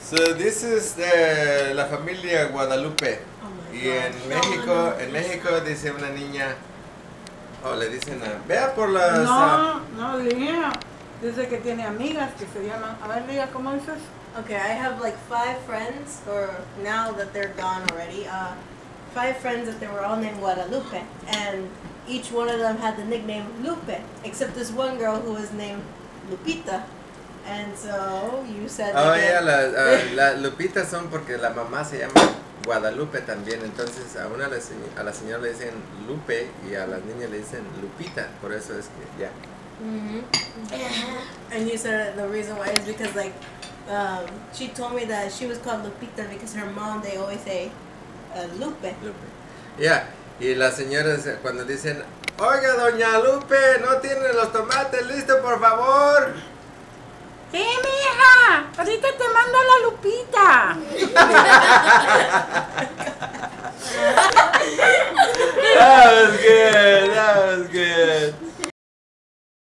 So this is la familia Guadalupe. Y en México dice una niña, le dicen, vea por las... No, dice que tiene amigas que se llaman, a ver, diga, ¿cómo dices? Okay, I have like 5 friends, or now that they're gone already, 5 friends that they were all named Guadalupe, and each one of them had the nickname Lupe, except this one girl who was named Lupita. And so you said las Lupitas son porque la mamá se llama Guadalupe también, entonces a la señora le dicen Lupe y a las niñas le dicen Lupita, por eso es que ya. And you said the reason why is because like she told me that she was called Lupita because her mom, they always say Lupe. Yeah, y las señoras cuando dicen, oiga doña Lupe, ¿no tiene los tomates listos por favor? Sí, mija, ahorita te mando a la Lupita. That was good.